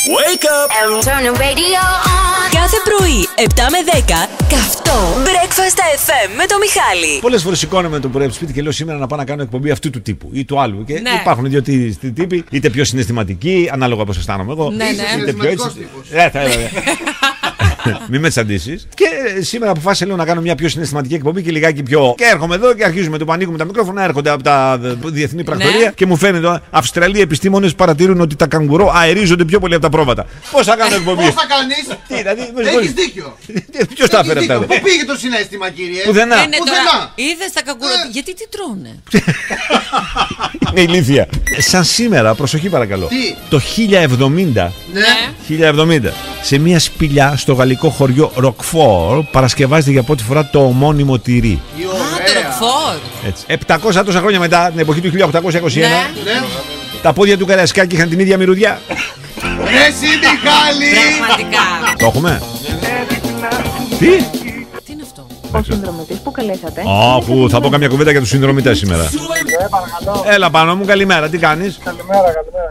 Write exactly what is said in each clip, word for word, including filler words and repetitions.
Wake up and turn the radio on. Κάθε πρωί, επτά με δέκα, καυτό Breakfast εφ εμ με το Μιχάλη. Πολλές φορές σηκώνομαι το πρωί από το σπίτι και λέω σήμερα να πάω να κάνω εκπομπή αυτού του τύπου ή του άλλου. Και ναι. υπάρχουν δύο τύποι, είτε πιο συναισθηματικοί, ανάλογα πώς αισθάνομαι εγώ. Ναι, ναι. Είτε πιο έτσι. Ε, θα έλεγα. Μην με τσαντήσεις. Και σήμερα αποφάσισα λέω να κάνω μια πιο συναισθηματική εκπομπή και λιγάκι πιο. Και έρχομαι εδώ και αρχίζουμε το ανοίγουμε τα μικρόφωνα, έρχονται από τα διεθνή πρακτορία ναι. και μου φαίνεται ότι Αυστραλοί επιστήμονες παρατηρούν ότι τα καγκουρό αερίζονται πιο πολύ από τα πρόβατα. Πώς θα κάνω εκπομπή. Πώς θα κάνεις. Τι, δηλαδή. Έχεις δίκιο. Ποιος τα έφερε αυτά. Πού πήγε το συναίσθημα, κύριε. Πουθενά. Είδες τα καγκουρό. Γιατί τι τρώνε. Είναι ηλίθεια. Σαν σήμερα, προσοχή παρακαλώ. Τι? Το χίλια εβδομήντα. Ναι. χίλια εβδομήντα. Σε μια σπηλιά στο γαλλικό χωριό Ροκφόρ παρασκευάζεται για πρώτη φορά το ομώνυμο τυρί. Α, το Ροκφόρ. Έτσι. επτακόσια τόσα χρόνια μετά, την εποχή του χίλια οκτακόσια είκοσι ένα, Ναι. τα πόδια του Καραϊσκάκη είχαν την ίδια μυρωδιά. Ρε εσύ Μιχάλη. Πραγματικά. Το έχουμε. Τι? Τι είναι αυτό. Ο συνδρομητής που καλέσατε. Α, που θα πω καμιά κουβέντα για τους συνδρομητές σήμερα. Ναι, παρακαλώ. Έλα πάνω μου, καλημέρα, τι κάνεις? Καλημέρα,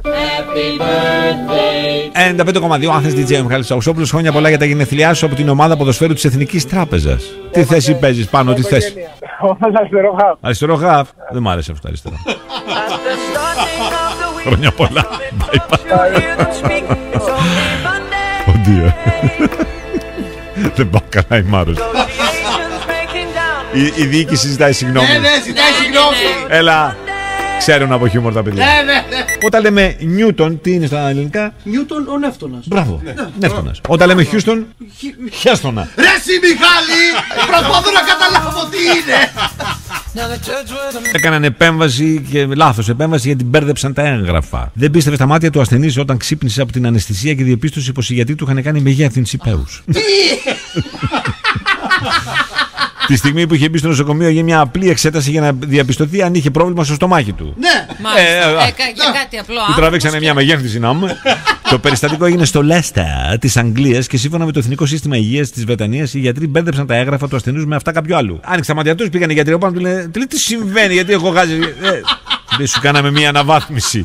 καλημέρα. ενενήντα πέντε κόμμα δύο Άθες ντι τζέι ο Μιχάλης Σαουσόπουλος. Χρόνια πολλά για τα γενεθλιά σου από την ομάδα ποδοσφαίρου της Εθνικής Τράπεζας. Τι θέση παίζεις πάνω, τι θέση? Αριστερό χαφ. Αριστερό χαφ. Δεν μ' άρεσε αυτό αριστερό. Χρόνια πολλά. Bye bye. Oh dear. Δεν πάω καλά η Μάρος. Η, η διοίκηση ζητάει συγγνώμη. Ναι, ναι, ζητάει συγγνώμη. Έλα. Ξέρουν από χιούμορ τα παιδιά. Ναι, ναι, ναι. Όταν λέμε Νιούτον, τι είναι στα ελληνικά? Νιούτον ο Νεύτωνας. Μπράβο. Νεύτωνας. Όταν λέμε Χιούστον, Χιάστονα. Ρε εσύ Μιχάλη. Προσπαθώ να καταλάβω τι είναι. Έκαναν επέμβαση και λάθος επέμβαση γιατί μπέρδεψαν τα έγγραφα. Δεν πίστευε στα μάτια του ασθενή όταν ξύπνησε από την αναισθησία και διεπίστωσε πως οι γιατροί του είχαν κάνει μεγέθυνση πέους. Τη στιγμή που είχε μπει στο νοσοκομείο για μια απλή εξέταση για να διαπιστωθεί αν είχε πρόβλημα στο στομάχι του. Ναι. Μάλιστα. Ε, ε, Ε, κα- για κάτι απλό. Του τραβήξανε μια μεγέθυνση να μου. Το περιστατικό έγινε στο Λέστερ της Αγγλίας και σύμφωνα με το Εθνικό Σύστημα Υγείας της Βρετανίας, οι γιατροί μπέρδεψαν τα έγγραφα του ασθενούς με αυτά κάποιου άλλου. Άνοιξε τα μάτια του, πήγανε οι γιατροί πάνω του λένε: Τι λέει, τι συμβαίνει, γιατί έχω γάζει. Δεν σου κάναμε μια αναβάθμιση.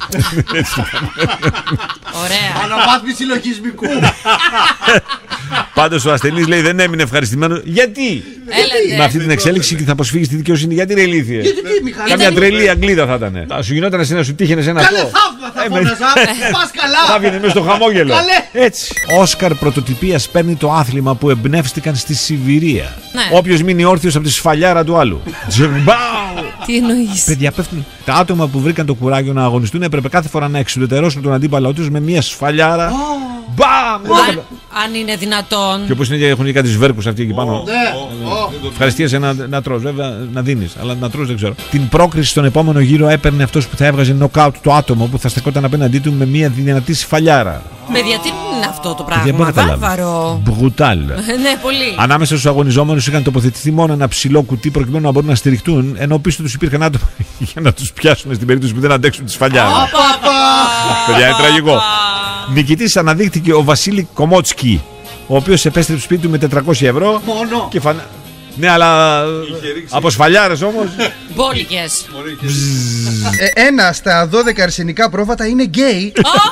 Ωραία. Αναβάθμιση λογισμικού. Πάντως ο ασθενής λέει δεν έμεινε ευχαριστημένος. Γιατί? Έλατε. Με αυτή την εξέλιξη και θα προσφύγει στη δικαιοσύνη. Γιατί είναι ηλίθιε. Γιατί τι Μιχάλη. Καμιά τρελή Αγγλίδα θα ήταν. Θα σου γινόταν εσύ να σου τύχαινε ένα Καλέ αυτό. θαύμα θα Ε, φώναζα. Πας καλά. Θα βγαίνει μέσα στο χαμόγελο. Καλέ. Έτσι. Όσκαρ πρωτοτυπίας παίρνει το άθλημα που εμπνεύστηκαν στη Σιβηρία. Ναι. Όποιος μείνει όρθιος από τη σφαλιάρα του άλλου. Τζεμπάου. Τι εννοείς. Παιδιά, πέφτουν. Τα άτομα που βρήκαν το κουράγιο να αγωνιστούν έπρεπε κάθε φορά να εξουδετερώσουν τον αντίπαλό τους με μια σφαλιάρα. Μπαμ! Αν, αν είναι δυνατόν. Και όπως είναι και έχουν και κάτι βέρκους αυτοί εκεί πάνω. Ναι. Ω. Ευχαριστίασε να, να τρως, βέβαια να δίνεις, αλλά να τρως δεν ξέρω. Την πρόκριση στον επόμενο γύρο έπαιρνε αυτός που θα έβγαζε νοκάουτ το άτομο που θα στεκόταν απέναντί του με μια δυνατή σφαλιάρα. Παιδιά, τι είναι αυτό το Δεν πράγμα. μπορώ να Βάρβαρο. Μπρουτάλ. Ναι, πολύ. Ανάμεσα στους αγωνιζόμενους είχαν τοποθετηθεί μόνο ένα ψηλό κουτί προκειμένου να μπορούν να στηριχτούν, ενώ πίσω τους υπήρχαν άτομα για να τους πιάσουν στην περίπτωση που δεν αντέξουν τη σφαλιάρα. Παιδιά, είναι τραγικό. Νικητής αναδείχθηκε ο Βασίλη Κομότσκι, ο οποίος επέστρεψε σπίτι του με τετρακόσια ευρώ. Μόνο. Και φανα... Ναι, αλλά από σφαλιάρες όμως. Μπόλικες. Ε, ένα στα δώδεκα αρσενικά πρόβατα είναι γκέι.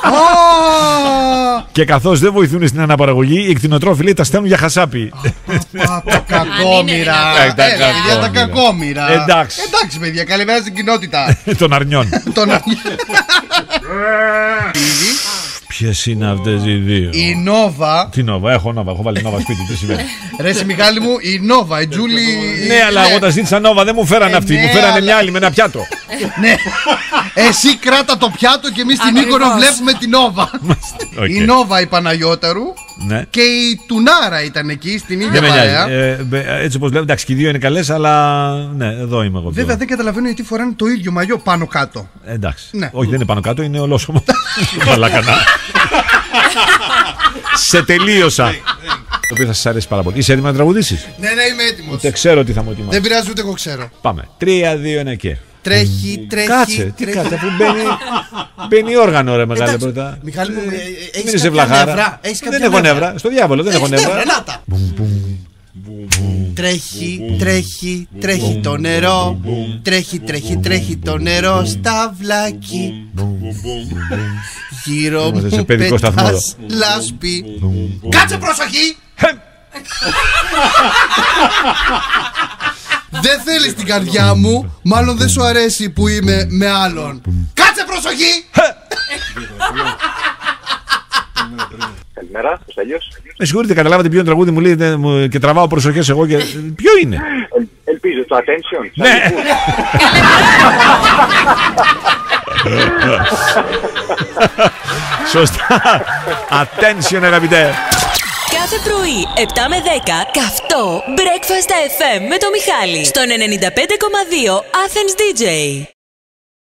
Και καθώς δεν βοηθούν στην αναπαραγωγή, οι κτηνοτρόφοι τα στέλνουν για χασάπι. Τα κακόμοιρα. Ε, τα Έλα, παιδιά, τα κακόμοιρα. κακόμοιρα. Εντάξει. Εντάξει, παιδιά, καλημέρα στην κοινότητα. Των αρνιών. Τον Ποιες είναι αυτές οι δύο? Η Νόβα. Τι Νόβα, έχω Νόβα, έχω βάλει Νόβα σπίτι, τι σημαίνει? Ρε εσύ Μιχάλη μου, η Νόβα, η Τζούλη. Ναι, αλλά εγώ τα ζήτησα Νόβα, δεν μου φέρανε Ε, αυτοί, ναι, μου φέρανε αλλά- μια άλλη με ένα πιάτο. Ναι. Εσύ κράτα το πιάτο και εμείς στην Ακριβώς. Μύκονο βλέπουμε την Νόβα. Οκ. Η Νόβα η Παναγιώταρου Ναι. και η Τουνάρα ήταν εκεί στην ίδια Δεν με νοιάζει. παρέα. Ε, μπε- έτσι όπως βλέπω, εντάξει, και οι δύο είναι καλές, αλλά ναι, εδώ είμαι εγώ. Βέβαια πιο- δεν καταλαβαίνω γιατί φοράνε το ίδιο μαγιό πάνω κάτω. Ε, εντάξει. Ναι. Όχι, δεν είναι πάνω κάτω, είναι ολόσωμο. Μαλακανά. Σε τελείωσα. Το οποίο θα σας αρέσει πάρα πολύ. Είσαι έτοιμο να τραγουδήσεις? Ναι, ναι, είμαι έτοιμος. Δεν ξέρω τι θα μου ετοιμάσει. Δεν πειράζει ούτε εγώ ξέρω. Πάμε. Τρία, δύο, ένα και. Τρέχει, τρέχει. Κάτσε, τι τρέχει. κάτσε, αφού μπαίνει, μπαίνει όργανο ρε μεγάλε Εντάξει, πρώτα. Μιχάλη μου, ε, ε, Μην έχεις είσαι κάποια βλαχάρα. νεύρα. Έχεις Δεν κάποια έχω νεύρα. νεύρα. Στο διάβολο δεν έχω Έχεις νεύρα. νεύρα, να τα. Μπουμ, μπουμ, Τρέχει, τρέχει, τρέχει το νερό. Τρέχει, τρέχει, τρέχει το νερό στα βλάκι. Γύρω μου πετάς λάσπη. Κάτσε προσοχή! Δεν θέλεις την καρδιά μου. Μάλλον δεν σου αρέσει που είμαι με άλλον. Κάτσε προσοχή! Καλημέρα, Κωνσταντέλιος. Με συγχωρείτε, καταλάβατε ποιο τραγούδι μου λέτε και τραβάω προσοχές εγώ και... Ποιο είναι? Ε, ελπίζω το attention. Ναι. Σωστά. Attention, αγαπητέ. Κάθε πρωί, επτά με δέκα, καυτό Breakfast εφ εμ με το Μιχάλη. Στον ενενήντα πέντε κόμμα δύο Athens ντι τζέι.